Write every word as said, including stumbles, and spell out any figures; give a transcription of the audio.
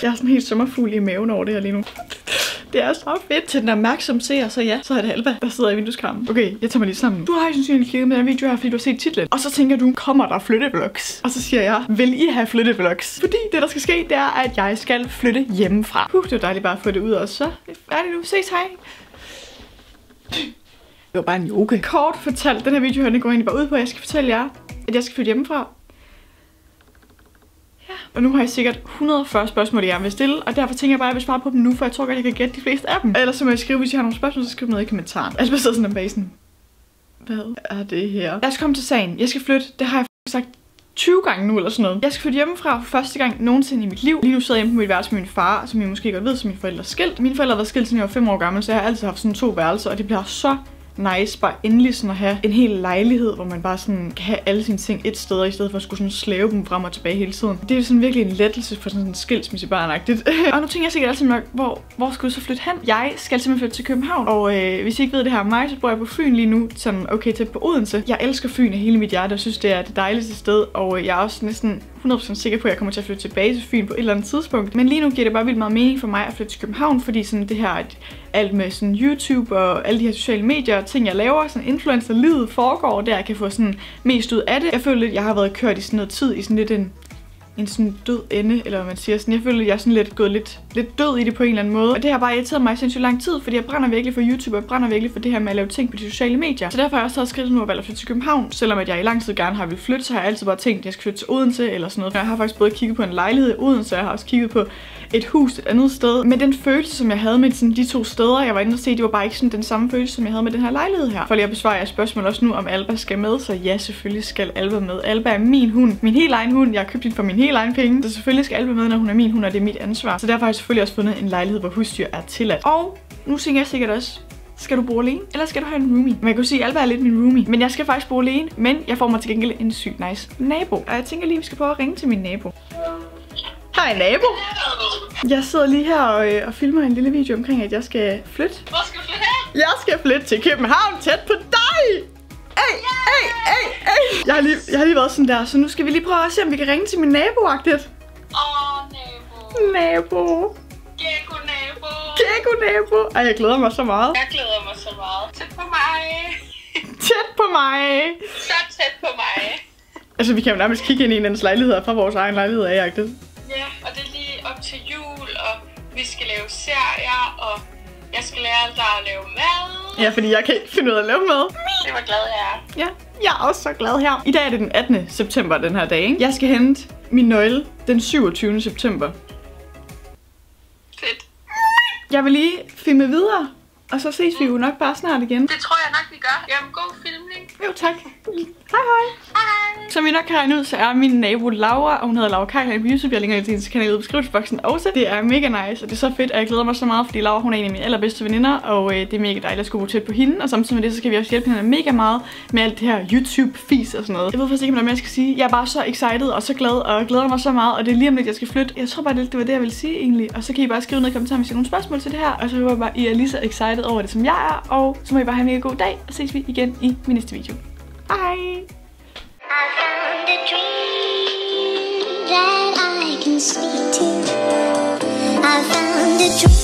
Jeg er sådan helt sommerfugl i maven over det her lige nu. Det er så fedt. Til den opmærksomme seer, så ja, så er det Alba, der sidder i vindueskarmen. Okay, jeg tager mig lige sammen. Du har jo sandsynligt kigget med den video her, fordi du har set titlen. Og så tænker du, kommer der flyttevlogs? Og så siger jeg, vil I have flyttevlogs? Fordi det, der skal ske, det er, at jeg skal flytte hjemmefra. Uh, det var dejligt bare at få det ud, og så er det nu. Ses, hej. Det var bare en yoga. Kort fortalt, den her video her, den går egentlig bare ud på, at jeg skal fortælle jer, at jeg skal flytte hjemmefra. Ja. Og nu har jeg sikkert et hundrede og fyrre spørgsmål, jeg gerne vil stille, og derfor tænker jeg bare, at jeg vil svare på dem nu, for jeg tror godt, jeg kan gætte de fleste af dem. Ellers så må jeg skrive, hvis I har nogle spørgsmål, så skriv noget i kommentaren. Altså, jeg sidder sådan en basen. Hvad er det her? Jeg skal komme til sagen. Jeg skal flytte. Det har jeg sagt tyve gange nu, eller sådan noget. Jeg skal flytte hjemmefra for første gang nogensinde i mit liv. Lige nu sidder jeg hjemme på mit værelse med min far, som I måske godt ved, som mine forældre er skilt. Mine forældre har været skilt, siden jeg var fem år gammel, så jeg har altid haft sådan to værelser, og det bliver så nice bare endelig sådan at have en hel lejlighed, hvor man bare sådan kan have alle sine ting et sted, i stedet for at skulle sådan slæve dem frem og tilbage hele tiden. Det er sådan virkelig en lettelse for sådan en skilsmissebarnagtigt. Og nu tænker jeg sikkert altid nok, hvor, hvor skulle du så flytte hen? Jeg skal simpelthen flytte til København, og øh, hvis I ikke ved det her om mig, så bor jeg på Fyn lige nu, sådan okay tæt på Odense. Jeg elsker Fyn af hele mit hjerte, og synes det er det dejligste sted, og jeg er også næsten hundrede procent sikker på, at jeg kommer til at flytte tilbage til Fyn på et eller andet tidspunkt. Men lige nu giver det bare vildt meget mening for mig at flytte til København, fordi sådan det her, alt med sådan YouTube og alle de her sociale medier, ting jeg laver, sådan influencer-livet foregår, der jeg kan få sådan mest ud af det. Jeg føler lidt, jeg har været kørt i sådan noget tid, i sådan lidt en en sådan død ende, eller hvad man siger. Sådan, jeg føler, at jeg er sådan lidt gået lidt, lidt død i det på en eller anden måde. Og det har bare irriteret mig sindssygt lang tid, fordi jeg brænder virkelig for YouTube, og jeg brænder virkelig for det her med at lave ting på de sociale medier. Så derfor har jeg også taget skridt nu at valgt at flytte til København. Selvom at jeg i lang tid gerne har vil flytte, så har jeg altid bare tænkt, at jeg skal flytte til Odense eller sådan noget. Jeg har faktisk både kigget på en lejlighed i Odense, og jeg har også kigget på et hus et andet sted. Men den følelse, som jeg havde med sådan de to steder, jeg var inde og se, det var bare ikke sådan den samme følelse, som jeg havde med den her lejlighed her. For lige at besvare jeres spørgsmål også nu, om Alba skal med, så ja, selvfølgelig skal Alba med. Alba er min hund. Min helt egen hund. Jeg har købt den for min helt egen penge. Så selvfølgelig skal Alba med, når hun er min hund, og det er mit ansvar. Så derfor har jeg selvfølgelig også fundet en lejlighed, hvor husdyr er tilladt. Og nu tænker jeg sikkert også, skal du bo alene, eller skal du have en roomie? Men jeg kan sige, at Alba er lidt min roomie. Men jeg skal faktisk bo alene, men jeg får mig til gengæld en sygt nice nabo. Og jeg tænker lige, at vi skal prøve at ringe til min nabo. Hej nabo! Jeg sidder lige her og, øh, og filmer en lille video omkring, at jeg skal flytte. Hvor skal du flytte hen? Jeg skal flytte til København, tæt på dig! Ej, ej, ej, ej. Jeg har lige, jeg har lige været sådan der, så nu skal vi lige prøve at se, om vi kan ringe til min nabo-agtigt. Åh, nabo. Nabo. Gekko nabo. Gekko nabo. Ej, jeg glæder mig så meget. Jeg glæder mig så meget. Tæt på mig. Tæt på mig. Så tæt på mig. Altså, vi kan jo nærmest kigge ind i en andens lejlighed fra vores egen lejlighed af-agtigt. Ja, og det er lige op til jul, og vi skal lave serier, og jeg skal lære dig at lave mad. Ja, fordi jeg kan ikke finde ud af at lave mad. Det var glad, jeg er. Ja, jeg er også så glad her. I dag er det den attende september, den her dag, ikke? Jeg skal hente min nøgle den syvogtyvende september. Fedt. Jeg vil lige filme videre, og så ses vi jo nok bare snart igen. Det tror jeg nok, vi gør. Jamen, god filmning. Jo, tak. Hej, hej. Hej. Som I nok kan regne ud, så er min nabo Laura, og hun hedder Laura Kaj på YouTube. Jeg linker til hendes kanal i beskrivelsesboksen også. Det er mega nice, og det er så fedt, og jeg glæder mig så meget, fordi Laura hun er en af mine allerbedste veninder, og øh, det er mega dejligt at skulle bo tæt på hende. Og samtidig med det, så skal vi også hjælpe hende mega meget med alt det her YouTube-fis og sådan noget. Jeg ved faktisk ikke, hvad jeg skal sige. Jeg er bare så excited og så glad, og glæder mig så meget, og det er lige om lidt, jeg skal flytte. Jeg tror bare, det, det var det, jeg ville sige egentlig. Og så kan I bare skrive ned i kommentaren, hvis I har nogle spørgsmål til det her. Og så håber jeg bare, I er lige så excited over det, som jeg er. Og så må I bare have en mega god dag, og ses vi igen i min næste video. Hej! I found a dream that I can sleep to. I found a dream.